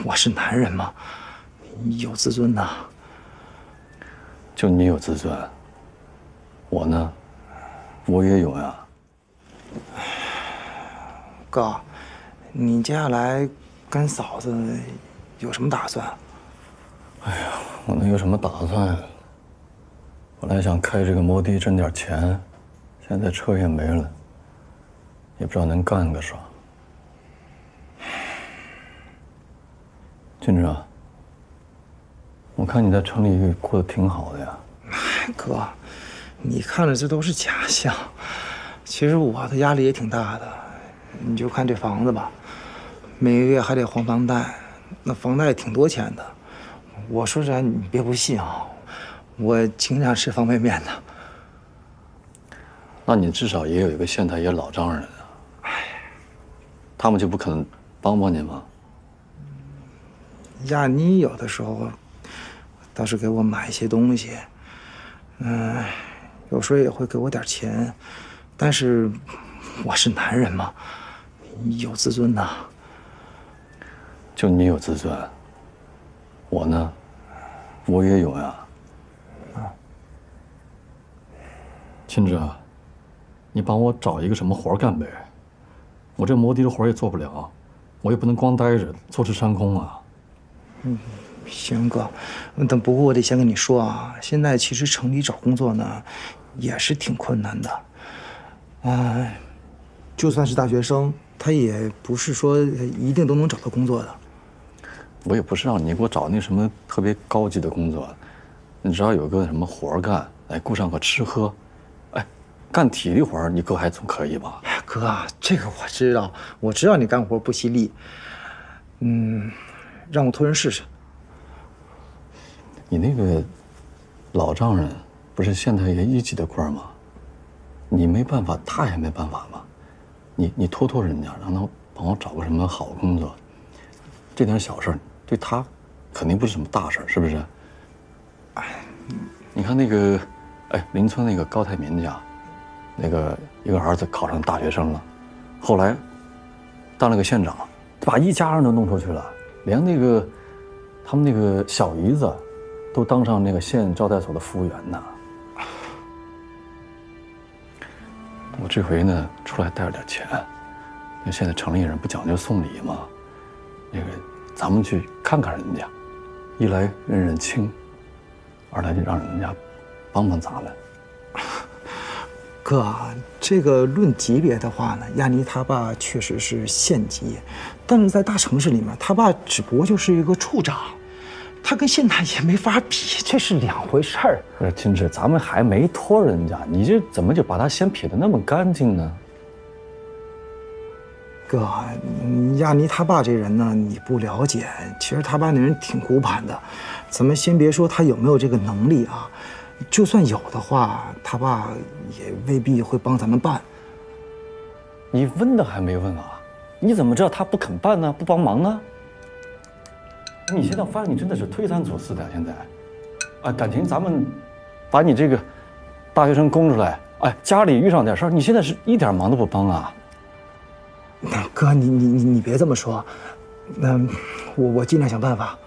我是男人嘛，有自尊的。 就你有自尊，我呢，我也有呀。 哥，你接下来跟嫂子有什么打算？ 哎呀，我能有什么打算？本来想开这个摩的挣点钱，现在车也没了，也不知道能干个啥。君志，我看你在城里过得挺好的呀。 哥，你看着这都是假象，其实我的压力也挺大的。你就看这房子吧，每个月还得还房贷，那房贷挺多钱的。我说实在，你别不信啊，我经常吃方便面的。 那你至少也有一个县太爷老丈人啊。哎，他们就不肯帮帮你吗？ 亚妮有的时候倒是给我买一些东西，有时候也会给我点钱，但是我是男人嘛，有自尊的。 就你有自尊，我呢，我也有呀。亲志，你帮我找一个什么活干呗？我这摩的的活也做不了，我也不能光待着坐吃山空啊。 行哥，但不过我得先跟你说啊，现在其实城里找工作呢，也是挺困难的。就算是大学生，他也不是说一定都能找到工作的。 我也不是让你给我找那什么特别高级的工作，你只要有个什么活干，哎，顾上个吃喝，哎，干体力活你哥还总可以吧？ 哥，这个我知道，我知道你干活不惜力。让我托人试试。 你那个老丈人不是县太爷1级的官吗？你没办法，他也没办法吗？你托人家，让他帮我找个什么好工作，这点小事对他肯定不是什么大事，是不是？你看那个，哎，邻村那个高泰民家，那个一个儿子考上大学生了，后来当了个县长，把一家人都弄出去了，连那个他们那个小姨子都当上那个县招待所的服务员呢。我这回呢出来带着点钱，因为现在城里人不讲究送礼吗？那个咱们去看看人家，一来认认亲，二来就让人家帮帮咱们。 哥，这个论级别的话呢，亚妮他爸确实是县级，但是在大城市里面，他爸只不过就是一个处长，他跟县太爷没法比，这是两回事儿。 不是亲志，咱们还没托人家，你这怎么就把他先撇得那么干净呢？ 哥，亚妮他爸这人呢，你不了解，其实他爸那人挺古板的。咱们先别说他有没有这个能力啊，就算有的话，他爸也未必会帮咱们办。 你问都还没问啊，你怎么知道他不肯办呢？不帮忙呢？你现在发现你真的是推三阻四的，现在，啊，感情咱们把你这个大学生供出来，哎，家里遇上点事儿，你现在是一点忙都不帮啊？ 哥，你别这么说，我尽量想办法。